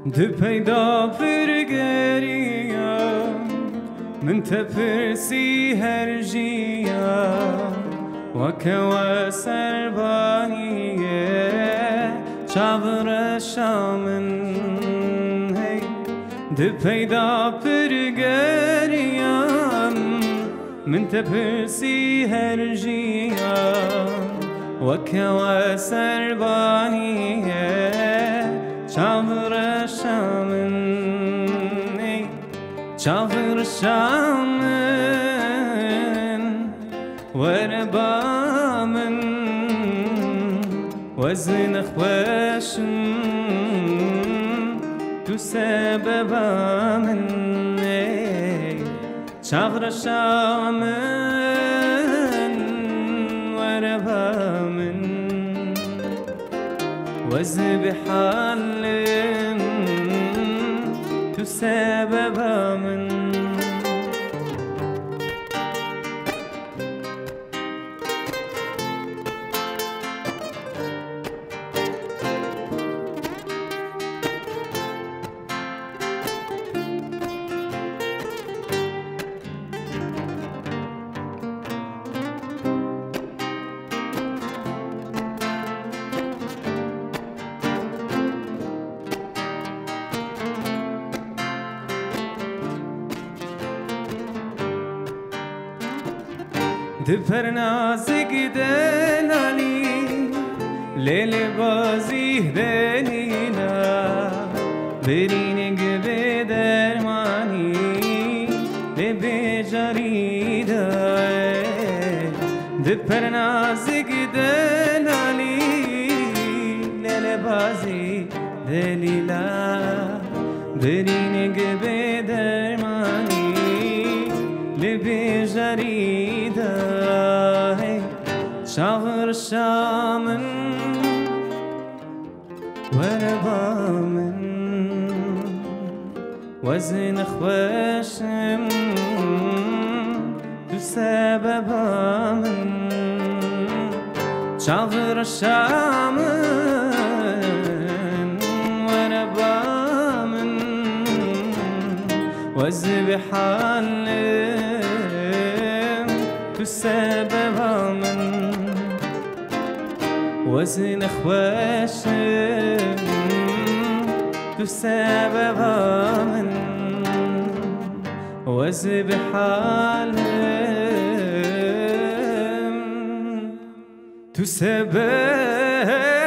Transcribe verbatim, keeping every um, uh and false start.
Du پیدا پرگریا من تپرسی هر جیا وکوا سربانیه چاور شامن هی du پیدا پرگریا من تپرسی هر جیا وکوا سربانیه چاور شامن ای چاور شامن وربامن وزن خوشن تو سبب من ای چاور شامن وربامن وزب حال تسبب من دپر نازک دلالی لیل بازی دلیلا برینگ به درمانی به بیجاری دای دپر نازک دلالی لیل بازی دلیلا برینگ به درمانی به بیجاری دای شاور شامن وربامن وزن خوشم تو سبب من شاور شامن وربامن وزب حالم تو سبب من وزن خوشم تو سبب من وزب حالم تو سبب